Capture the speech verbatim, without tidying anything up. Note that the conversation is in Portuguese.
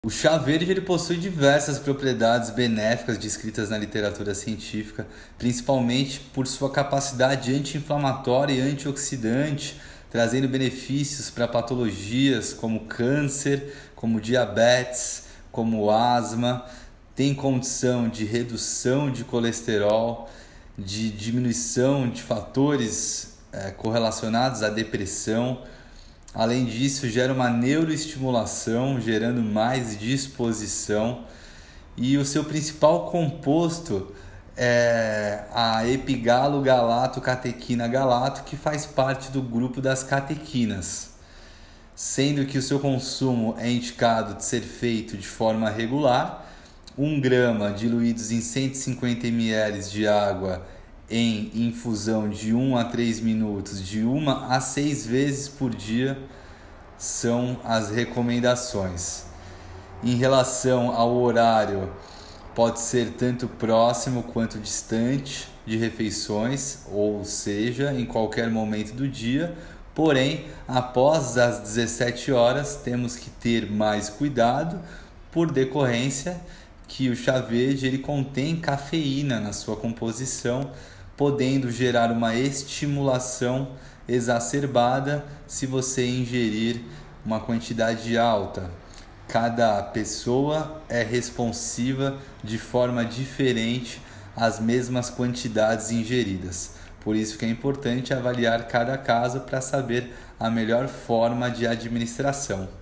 O chá verde ele possui diversas propriedades benéficas descritas na literatura científica, principalmente por sua capacidade anti-inflamatória e antioxidante, trazendo benefícios para patologias como câncer, como diabetes, como asma. Tem condição de redução de colesterol, de diminuição de fatores eh, correlacionados à depressão. Além disso, gera uma neuroestimulação, gerando mais disposição. E o seu principal composto é a epigalo-galato-catequina-galato, que faz parte do grupo das catequinas, sendo que o seu consumo é indicado de ser feito de forma regular, um grama diluídos em cento e cinquenta mililitros de água em infusão de um a três minutos, de uma a seis vezes por dia, são as recomendações. Em relação ao horário, pode ser tanto próximo quanto distante de refeições, ou seja, em qualquer momento do dia. Porém, após as dezessete horas, temos que ter mais cuidado, por decorrência que o chá verde ele contém cafeína na sua composição, podendo gerar uma estimulação exacerbada se você ingerir uma quantidade alta. Cada pessoa é responsiva de forma diferente às mesmas quantidades ingeridas. Por isso que é importante avaliar cada caso para saber a melhor forma de administração.